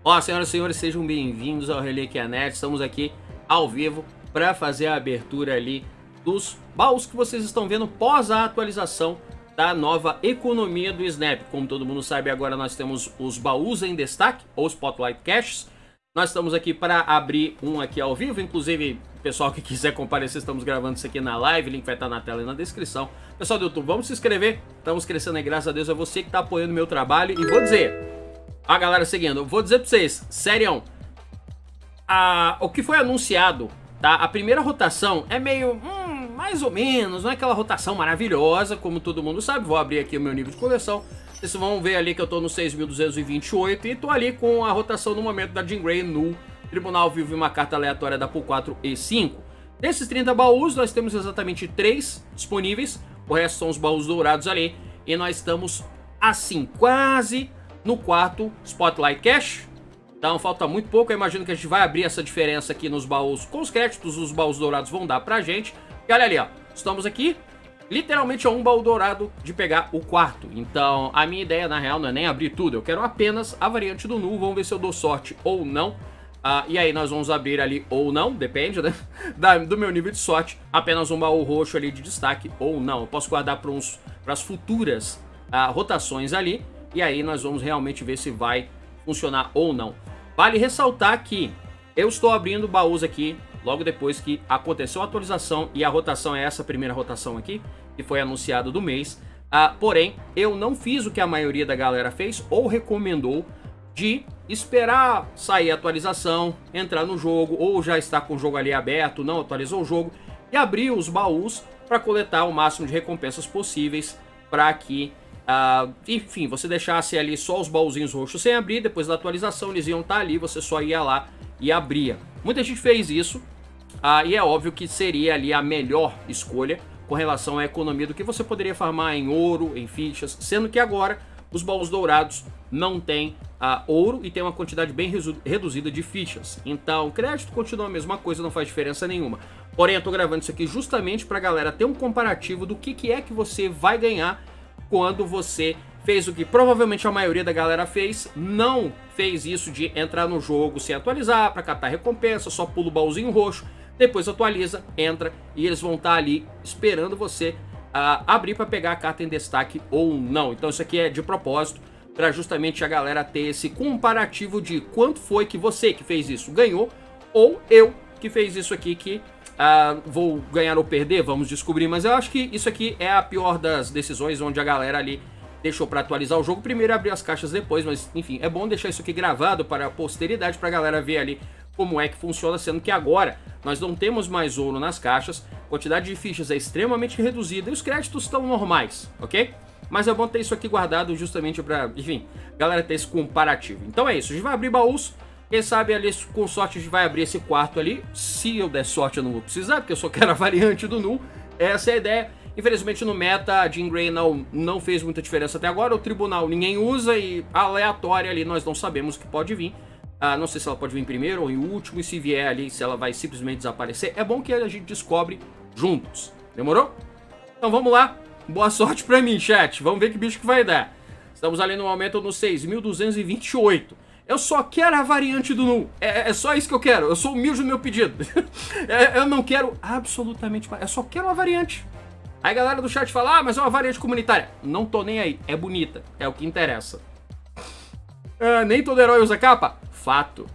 Ó, senhoras e senhores, sejam bem-vindos ao Relíquia Nerd. Estamos aqui ao vivo para fazer a abertura ali dos baús que vocês estão vendo pós a atualização da nova economia do Snap. Como todo mundo sabe, agora nós temos os baús em destaque, ou Spotlight Caches. Nós estamos aqui para abrir um aqui ao vivo, inclusive o pessoal que quiser comparecer, estamos gravando isso aqui na live, o link vai estar na tela e na descrição. Pessoal do YouTube, vamos se inscrever, estamos crescendo aí, graças a Deus, é você que está apoiando o meu trabalho. E vou dizer, a galera seguindo, eu vou dizer para vocês, sério, o que foi anunciado, tá? A primeira rotação é meio, mais ou menos, não é aquela rotação maravilhosa, como todo mundo sabe. Vou abrir aqui o meu nível de coleção. Vocês vão ver ali que eu tô no 6.228 e tô ali com a rotação no momento da Jean Grey no Tribunal Vivo e uma carta aleatória da Pool 4 e 5. Desses 30 baús, nós temos exatamente 3 disponíveis. O resto são os baús dourados ali. E nós estamos, assim, quase no quarto Spotlight Cache. Então falta muito pouco. Eu imagino que a gente vai abrir essa diferença aqui nos baús. Com os créditos, os baús dourados vão dar pra gente. E olha ali, ó. Estamos aqui literalmente a um baú dourado de pegar o quarto. Então a minha ideia na real não é nem abrir tudo. Eu quero apenas a variante do Nu. Vamos ver se eu dou sorte ou não. E aí nós vamos abrir ali ou não. Depende, né? Do meu nível de sorte. Apenas um baú roxo ali de destaque ou não. Eu posso guardar para as futuras rotações ali. E aí nós vamos realmente ver se vai funcionar ou não. Vale ressaltar que eu estou abrindo baús aqui logo depois que aconteceu a atualização, e a rotação é essa primeira rotação aqui, que foi anunciado do mês. Porém, eu não fiz o que a maioria da galera fez ou recomendou, de esperar sair a atualização, entrar no jogo, ou já está com o jogo ali aberto, não atualizou o jogo, e abrir os baús para coletar o máximo de recompensas possíveis, para que, enfim, você deixasse ali só os baúzinhos roxos sem abrir. Depois da atualização eles iam estar ali, você só ia lá e abria. Muita gente fez isso. E é óbvio que seria ali a melhor escolha com relação à economia do que você poderia farmar em ouro, em fichas, sendo que agora os baús dourados não tem ouro e tem uma quantidade bem reduzida de fichas. Então, crédito continua a mesma coisa, não faz diferença nenhuma. Porém, eu tô gravando isso aqui justamente pra galera ter um comparativo do que é que você vai ganhar quando você fez o que provavelmente a maioria da galera fez, não fez isso de entrar no jogo sem atualizar, pra catar recompensa, só pula o baúzinho roxo. Depois atualiza, entra e eles vão estar ali esperando você abrir para pegar a carta em destaque ou não. Então isso aqui é de propósito para justamente a galera ter esse comparativo de quanto foi que você que fez isso ganhou, ou eu que fez isso aqui que vou ganhar ou perder, vamos descobrir. Mas eu acho que isso aqui é a pior das decisões, onde a galera ali deixou para atualizar o jogo primeiro e abrir as caixas depois. Mas enfim, é bom deixar isso aqui gravado para a posteridade, para a galera ver ali como é que funciona, sendo que agora nós não temos mais ouro nas caixas, a quantidade de fichas é extremamente reduzida e os créditos estão normais, ok? Mas é bom ter isso aqui guardado justamente para, enfim, galera ter esse comparativo. Então é isso, a gente vai abrir baús, quem sabe ali com sorte a gente vai abrir esse quarto ali. Se eu der sorte eu não vou precisar, porque eu só quero a variante do Nu, essa é a ideia. Infelizmente no meta a Jean Grey não fez muita diferença até agora, o Tribunal ninguém usa e a aleatória ali nós não sabemos o que pode vir. Não sei se ela pode vir primeiro ou em último, e se vier ali, se ela vai simplesmente desaparecer. É bom que a gente descobre juntos. Demorou? Então vamos lá. Boa sorte pra mim, chat. Vamos ver que bicho que vai dar. Estamos ali no momento no 6.228. Eu só quero a variante do Nu. É só isso que eu quero. Eu sou humilde no meu pedido. Eu não quero absolutamente mais. Eu só quero uma variante. Aí a galera do chat fala, mas é uma variante comunitária. Não tô nem aí. É bonita. É o que interessa. Nem todo herói usa capa? Fato.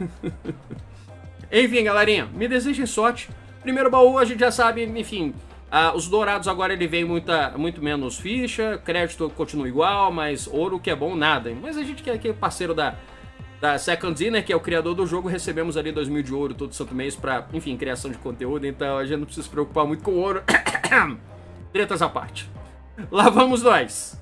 Enfim, galerinha, me desejem sorte. Primeiro baú a gente já sabe, enfim, os dourados agora ele vem muito menos ficha, crédito continua igual, mas ouro que é bom nada. Mas a gente que é parceiro da Second Dinner, que é o criador do jogo, recebemos ali 2.000 de ouro todo santo mês pra, enfim, criação de conteúdo, então a gente não precisa se preocupar muito com ouro. Tretas à parte. Lá vamos nós.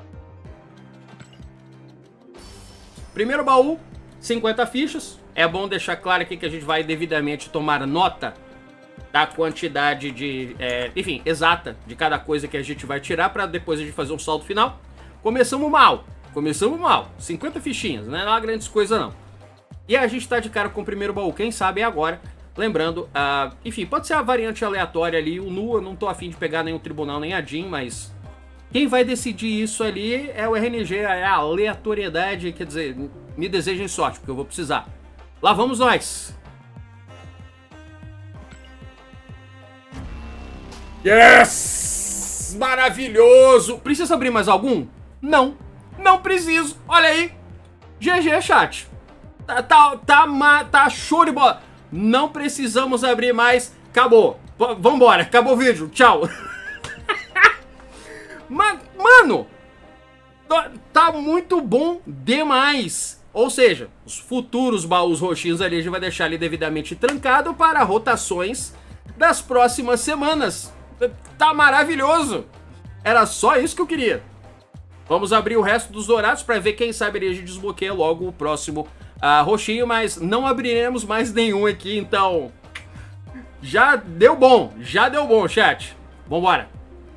Primeiro baú, 50 fichas. É bom deixar claro aqui que a gente vai devidamente tomar nota da quantidade de, enfim, exata de cada coisa que a gente vai tirar para depois a gente fazer um saldo final. Começamos mal. 50 fichinhas, não é uma grande coisa não. E a gente tá de cara com o primeiro baú, quem sabe é agora. Lembrando, enfim, pode ser a variante aleatória ali. O Nu eu não tô afim de pegar nem o Tribunal nem a Jean, mas Quem vai decidir isso ali é o RNG, é a aleatoriedade, quer dizer, me desejem sorte, porque eu vou precisar. Lá vamos nós! Yes! Maravilhoso! Precisa abrir mais algum? Não, não preciso, olha aí! GG, chat! Tá show de bola! Não precisamos abrir mais, acabou! Vambora, acabou o vídeo, tchau! Mano, tá muito bom demais. Ou seja, os futuros baús roxinhos ali a gente vai deixar ali devidamente trancado para rotações das próximas semanas. Tá maravilhoso. Era só isso que eu queria. Vamos abrir o resto dos dourados para ver, quem sabe a gente desbloqueia logo o próximo roxinho, mas não abriremos mais nenhum aqui, então já deu bom, chat. Vambora.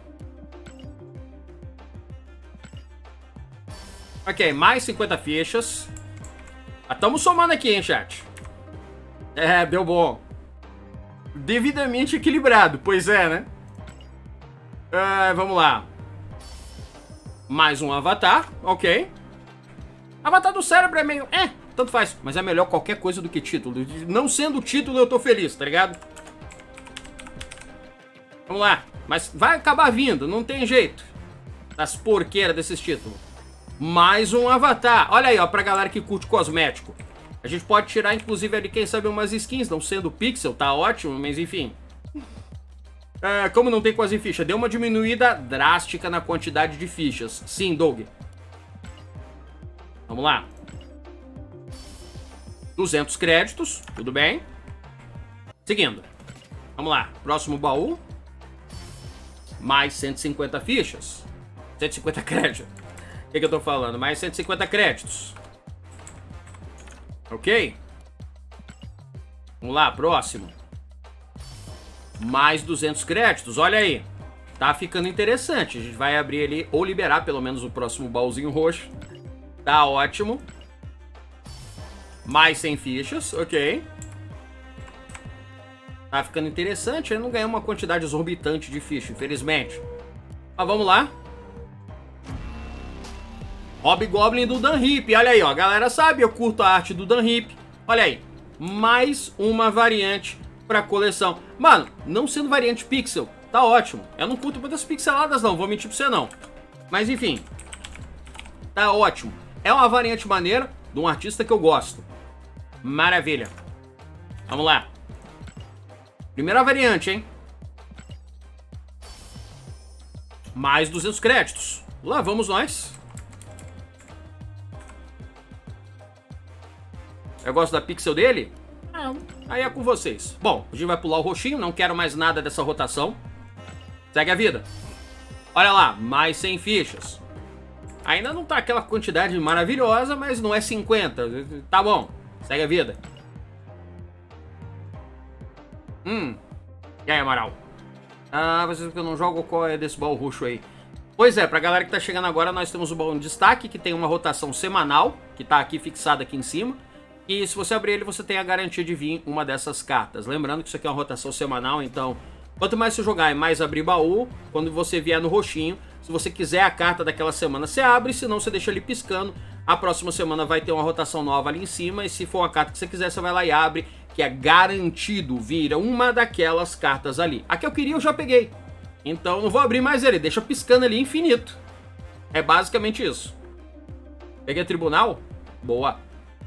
Ok, mais 50 fichas. Estamos somando aqui, hein, chat? É, deu bom. Devidamente equilibrado, pois é, né? Vamos lá. Mais um avatar, ok. Avatar do cérebro é meio... tanto faz. Mas é melhor qualquer coisa do que título. Não sendo título, eu tô feliz, tá ligado? Vamos lá. Mas vai acabar vindo, não tem jeito. Das porqueiras desses títulos. Mais um avatar. Olha aí, ó, pra galera que curte cosmético. A gente pode tirar, inclusive, ali, quem sabe, umas skins. Não sendo pixel, tá ótimo, mas enfim. Como não tem quase ficha, deu uma diminuída drástica na quantidade de fichas. Sim, Doug. Vamos lá. 200 créditos, tudo bem. Seguindo. Vamos lá, próximo baú. Mais 150 fichas. 150 créditos. O que eu tô falando? Mais 150 créditos. Ok? Vamos lá, próximo. Mais 200 créditos, olha aí. Tá ficando interessante. A gente vai abrir ali, ou liberar pelo menos o próximo baúzinho roxo. Tá ótimo. Mais 100 fichas, ok. Tá ficando interessante. Eu não ganhei uma quantidade exorbitante de ficha, infelizmente. Mas vamos lá. Hobgoblin do Dan Hip, olha aí, ó, a galera sabe, eu curto a arte do Dan Hip. Olha aí, mais uma variante pra coleção. Mano, não sendo variante pixel, tá ótimo. Eu não curto muitas pixeladas não, vou mentir pra você não. Mas enfim, tá ótimo. É uma variante maneira de um artista que eu gosto. Maravilha. Vamos lá. Primeira variante, hein. Mais 200 créditos. Lá vamos nós. Eu gosto da pixel dele? Aí é com vocês. Bom, a gente vai pular o roxinho, não quero mais nada dessa rotação. Segue a vida. Olha lá, mais 100 fichas. Ainda não tá aquela quantidade maravilhosa, mas não é 50. Tá bom, segue a vida. E aí, Amaral? Vocês que eu não jogo, qual é desse baú roxo aí? Pois é, pra galera que tá chegando agora, nós temos o baú de destaque, que tem uma rotação semanal, que tá aqui fixada aqui em cima. E se você abrir ele, você tem a garantia de vir uma dessas cartas. Lembrando que isso aqui é uma rotação semanal, então quanto mais você jogar e mais abrir baú, quando você vier no roxinho, se você quiser a carta daquela semana, você abre, senão você deixa ali piscando. A próxima semana vai ter uma rotação nova ali em cima, e se for uma carta que você quiser, você vai lá e abre, que é garantido, vira uma daquelas cartas ali. A que eu queria eu já peguei, então não vou abrir mais ele, deixa piscando ali infinito. É basicamente isso. Peguei tribunal? Boa.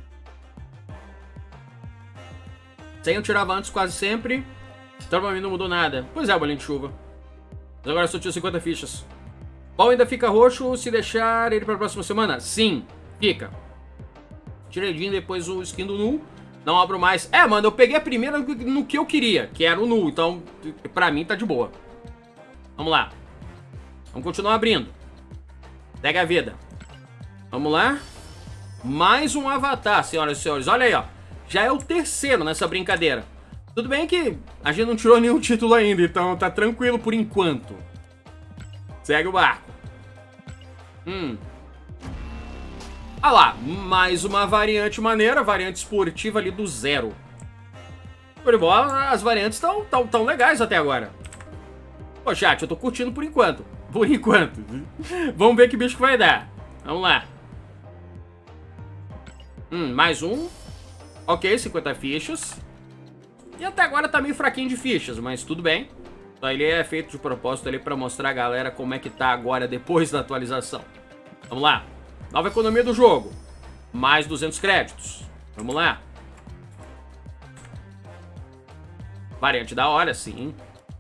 100 eu tirava antes quase sempre. Então pra mim não mudou nada. Pois é, bolinho de chuva. Mas agora eu só tiro 50 fichas. Bom, ainda fica roxo se deixar ele pra próxima semana? Sim, fica. Tirei depois o skin do Nu. Não abro mais. Mano, eu peguei a primeira no que eu queria, que era o Nu. Então, pra mim tá de boa. Vamos lá. Vamos continuar abrindo. Pega a vida. Vamos lá. Mais um avatar, senhoras e senhores. Olha aí, ó. Já é o terceiro nessa brincadeira. Tudo bem que a gente não tirou nenhum título ainda, então tá tranquilo por enquanto. Segue o barco. Ah lá, mais uma variante maneira, variante esportiva ali do zero. Por bola, as variantes estão tão legais até agora. Pô, chat, eu tô curtindo por enquanto. Por enquanto. Vamos ver que bicho que vai dar. Vamos lá. Mais um. Ok, 50 fichas. E até agora tá meio fraquinho de fichas, mas tudo bem. Então ele é feito de propósito ali pra mostrar a galera como é que tá agora depois da atualização. Vamos lá. Nova economia do jogo. Mais 200 créditos. Vamos lá. Variante da hora, sim.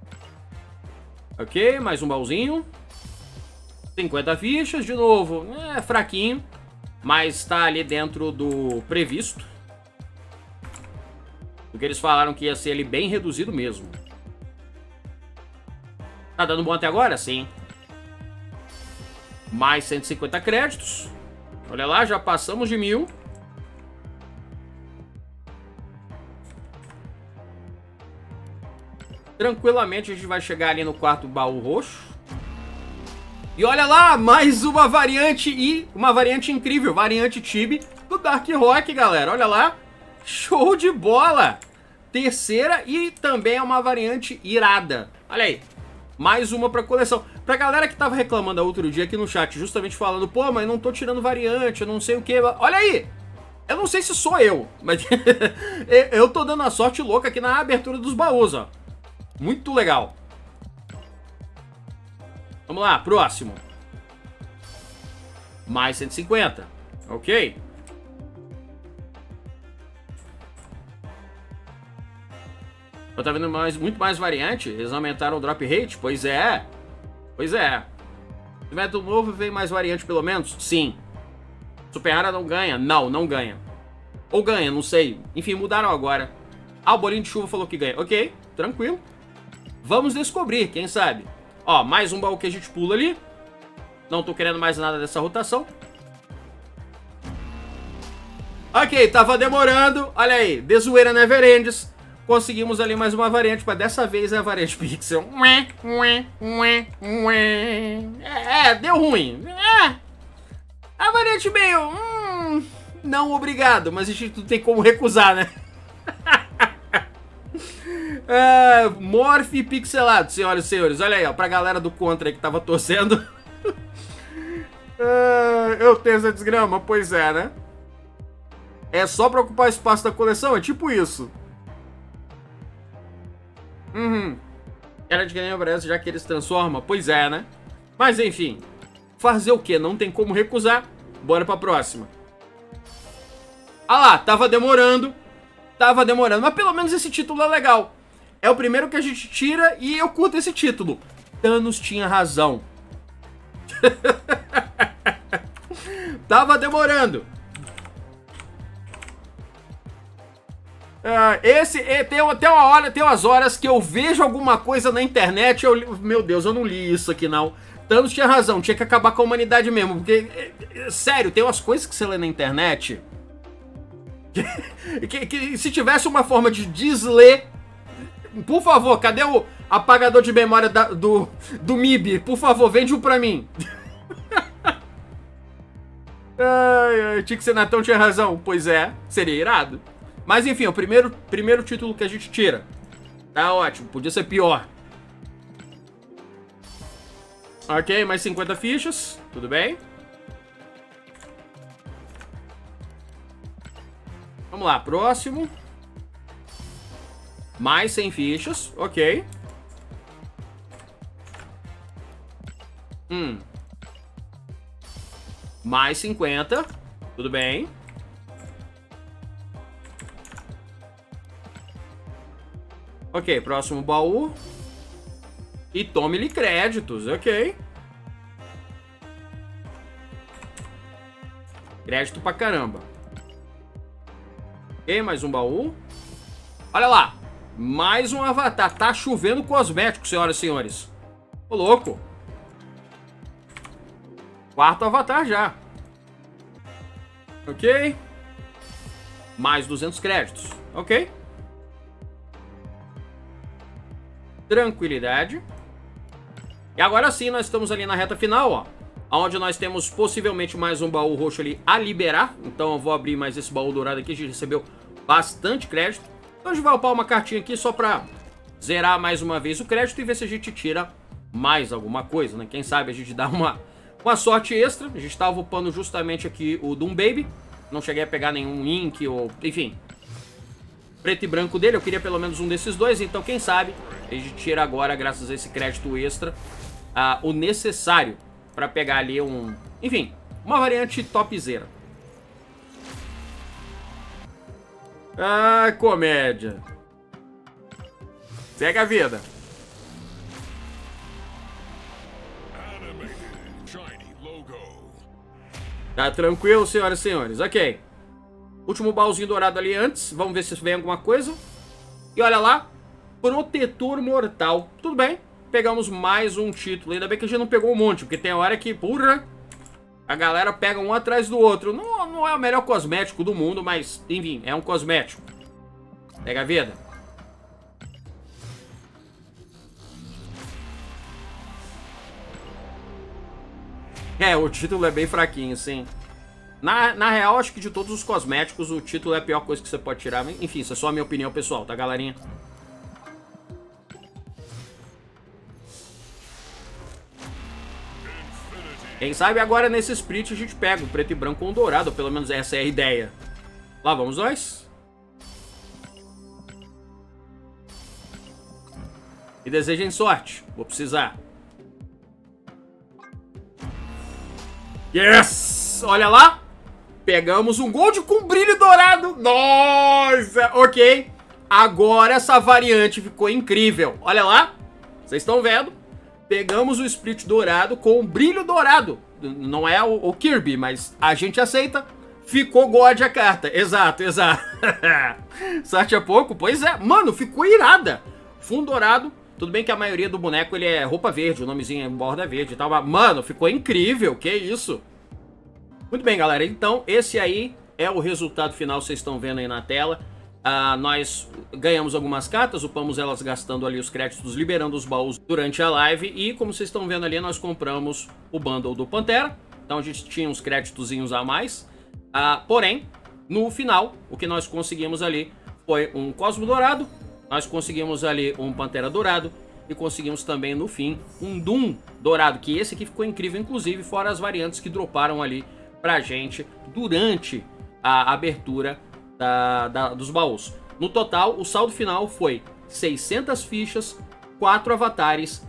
Ok, mais um baúzinho. 50 fichas, de novo. É fraquinho, mas tá ali dentro do previsto. Porque eles falaram que ia ser ali bem reduzido mesmo. Tá dando bom até agora? Sim. Mais 150 créditos. Olha lá, já passamos de 1000. Tranquilamente a gente vai chegar ali no quarto baú roxo. E olha lá, mais uma variante e uma variante incrível, variante Chibi do Dark Rock, galera. Olha lá, show de bola. Terceira e também é uma variante irada. Olha aí, mais uma pra coleção. Pra galera que tava reclamando outro dia aqui no chat, justamente falando, pô, mas não tô tirando variante, eu não sei o que. Olha aí, eu não sei se sou eu, mas eu tô dando a sorte louca aqui na abertura dos baús, ó. Muito legal. Vamos lá, próximo. Mais 150. Ok. Eu tô vendo muito mais variante. Eles aumentaram o drop rate? Pois é. Pois é. Se método novo, vem mais variante pelo menos? Sim. Super rara não ganha? Não, não ganha. Ou ganha, não sei. Enfim, mudaram agora. Ah, o bolinho de chuva falou que ganha. Ok, tranquilo. Vamos descobrir, quem sabe. Ó, mais um baú que a gente pula ali. Não tô querendo mais nada dessa rotação. Ok, tava demorando. Olha aí, de zoeira never ends. Conseguimos ali mais uma variante, mas dessa vez é a variante Pixel. Deu ruim. A variante meio... não, obrigado, mas a gente não tem como recusar, né? Morph pixelado, senhoras e senhores. Olha aí, ó, pra galera do contra aí que tava torcendo. Eu tenho essa desgrama, pois é, né? É só pra ocupar espaço da coleção, é tipo isso. Era de que nem aparece, já que eles transformam, pois é, né? Mas enfim, fazer o que? Não tem como recusar. Bora pra próxima. Ah lá, tava demorando, mas pelo menos esse título é legal. É o primeiro que a gente tira e eu curto esse título. Thanos tinha razão. Tava demorando. Tem umas horas que eu vejo alguma coisa na internet meu Deus, eu não li isso aqui não. Thanos tinha razão, tinha que acabar com a humanidade mesmo. Porque, sério, tem umas coisas que você lê na internet que se tivesse uma forma de desler... Por favor, cadê o apagador de memória do MIB? Por favor, vende um pra mim. Tinha que ser Natão, tinha razão. Pois é, seria irado. Mas enfim, é o primeiro título que a gente tira. Tá ótimo, podia ser pior. Ok, mais 50 fichas. Tudo bem. Vamos lá, próximo. Mais 100 fichas, ok. Mais 50, tudo bem. Ok, próximo baú. E tome-lhe créditos, ok. Crédito pra caramba. Ok, mais um baú. Olha lá. Mais um avatar. Tá chovendo cosmético, senhoras e senhores. Ô, louco. Quarto avatar já. Ok. Mais 200 créditos. Ok. Tranquilidade. E agora sim, nós estamos ali na reta final, ó. Onde nós temos possivelmente mais um baú roxo ali a liberar. Então eu vou abrir mais esse baú dourado aqui. A gente recebeu bastante crédito. Então a gente vai upar uma cartinha aqui só pra zerar mais uma vez o crédito e ver se a gente tira mais alguma coisa, né? Quem sabe a gente dá uma sorte extra. A gente tava upando justamente aqui o Doom Baby. Não cheguei a pegar nenhum Ink ou... enfim, preto e branco dele. Eu queria pelo menos um desses dois. Então quem sabe a gente tira agora, graças a esse crédito extra, o necessário para pegar ali um... enfim, uma variante topzera. Ah, comédia. Segue a vida. Tá tranquilo, senhoras e senhores. Ok. Último baúzinho dourado ali antes. Vamos ver se vem alguma coisa. E olha lá. Protetor mortal. Tudo bem. Pegamos mais um título. Ainda bem que a gente não pegou um monte. Porque tem hora que, porra, a galera pega um atrás do outro. Não é o melhor cosmético do mundo, mas, enfim, é um cosmético. Pega a vida. É, o título é bem fraquinho, sim. Na real, acho que de todos os cosméticos, o título é a pior coisa que você pode tirar. Enfim, isso é só a minha opinião pessoal, tá, galerinha? Quem sabe agora nesse split a gente pega o preto e branco com o dourado, pelo menos essa é a ideia. Lá vamos nós. E desejem sorte, vou precisar. Yes! Olha lá. Pegamos um gold com brilho dourado. Nossa, ok. Agora essa variante ficou incrível. Olha lá. Vocês estão vendo? Pegamos o split dourado com brilho dourado. Não é o Kirby, mas a gente aceita. Ficou God a carta. Exato, exato. Sorte a pouco? Pois é. Mano, ficou irada. Fundo dourado. Tudo bem que a maioria do boneco ele é roupa verde. O nomezinho é borda verde e tal. Mas, mano, ficou incrível. Que isso? Muito bem, galera. Então, esse aí é o resultado final. Vocês estão vendo aí na tela. Nós ganhamos algumas cartas, upamos elas gastando ali os créditos, liberando os baús durante a live. E como vocês estão vendo ali, nós compramos o bundle do Pantera. Então a gente tinha uns créditozinhos a mais. Porém, no final, o que nós conseguimos ali foi um Cosmo Dourado. Nós conseguimos ali um Pantera Dourado. E conseguimos também, no fim, um Doom Dourado. Que esse aqui ficou incrível, inclusive, fora as variantes que droparam ali pra gente durante a abertura dos baús. No total, o saldo final foi 600 fichas, 4 avatares,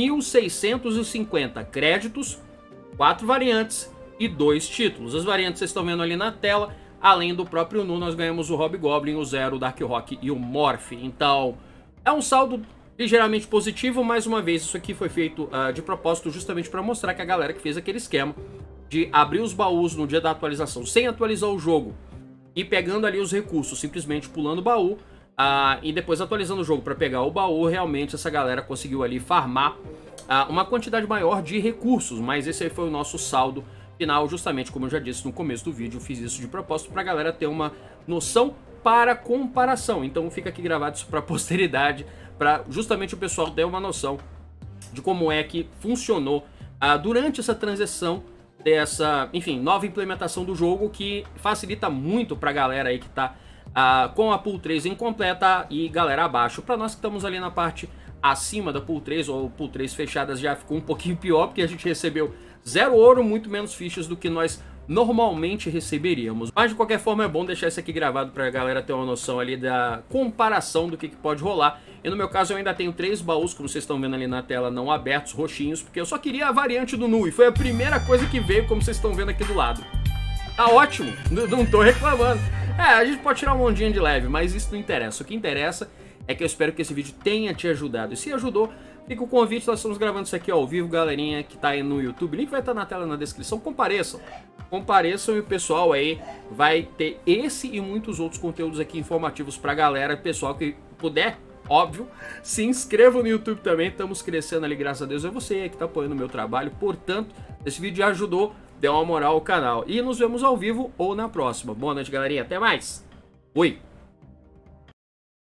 1.650 créditos, 4 variantes e 2 títulos. As variantes vocês estão vendo ali na tela. Além do próprio Nu, nós ganhamos o Hobgoblin, o Zero, o Dark Rock e o Morph. Então, é um saldo ligeiramente positivo. Mais uma vez, isso aqui foi feito de propósito justamente para mostrar que a galera que fez aquele esquema de abrir os baús no dia da atualização sem atualizar o jogo e pegando ali os recursos, simplesmente pulando o baú e depois atualizando o jogo para pegar o baú, realmente essa galera conseguiu ali farmar uma quantidade maior de recursos. Mas esse aí foi o nosso saldo final, justamente como eu já disse no começo do vídeo. Eu fiz isso de propósito para a galera ter uma noção para comparação. Então fica aqui gravado isso para a posteridade, para justamente o pessoal ter uma noção de como é que funcionou durante essa transição dessa, enfim, nova implementação do jogo, que facilita muito pra galera aí que tá com a Pool 3 incompleta e galera abaixo. Pra nós que estamos ali na parte acima da Pool 3 ou Pool 3 fechadas, já ficou um pouquinho pior, porque a gente recebeu 0 ouro, muito menos fichas do que nós normalmente receberíamos. Mas de qualquer forma é bom deixar isso aqui gravado pra galera ter uma noção ali da comparação do que pode rolar. E no meu caso eu ainda tenho 3 baús, como vocês estão vendo ali na tela, não abertos, roxinhos, porque eu só queria a variante do Nu, e foi a primeira coisa que veio, como vocês estão vendo aqui do lado. Tá ótimo, não tô reclamando. A gente pode tirar um ondinha de leve, mas isso não interessa. O que interessa é que eu espero que esse vídeo tenha te ajudado. E se ajudou, fica o convite, nós estamos gravando isso aqui ao vivo, galerinha que tá aí no YouTube. O link vai estar na tela, na descrição. Compareçam. Compareçam e o pessoal aí vai ter esse e muitos outros conteúdos aqui informativos pra galera. Pessoal que puder, óbvio, se inscreva no YouTube também. Estamos crescendo ali, graças a Deus. É você aí que tá apoiando o meu trabalho. Portanto, esse vídeo já ajudou, dê uma moral ao canal. E nos vemos ao vivo ou na próxima. Boa noite, galerinha. Até mais. Fui.